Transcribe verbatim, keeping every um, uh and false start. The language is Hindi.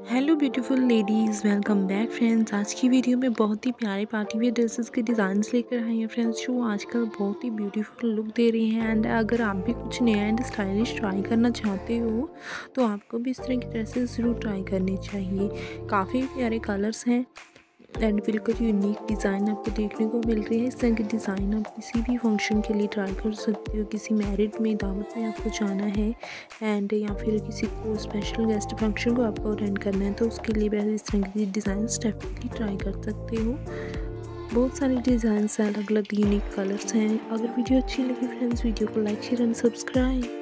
Hello beautiful ladies, welcome back friends. आज की वीडियो में बहुत ही प्यारे पार्टी वेयर ड्रेसेस के डिज़ाइंस लेकर आई हैं फ्रेंड्स, जो आजकल बहुत ही ब्यूटीफुल लुक दे रही हैं। एंड अगर आप भी कुछ नया एंड स्टाइलिश ट्राई करना चाहते हो तो आपको भी इस तरह की ड्रेसेस ज़रूर ट्राई करनी चाहिए। काफ़ी प्यारे कलर्स हैं एंड बिल्कुल यूनिक डिज़ाइन आपको देखने को मिल रही है। इस तरह के डिज़ाइन आप किसी भी फंक्शन के लिए ट्राई कर सकते हो। किसी मैरिड में, दावत में आपको जाना है एंड या फिर किसी को स्पेशल गेस्ट फंक्शन को आपको अटेंड करना है तो उसके लिए भी इस तरह की डिज़ाइन डेफिनेटली ट्राई कर सकते हो। बहुत सारे डिज़ाइन अलग अलग यूनिक कलर्स हैं। अगर वीडियो अच्छी लगी फ्रेंड्स, वीडियो को लाइक शेयर एंड सब्सक्राइब।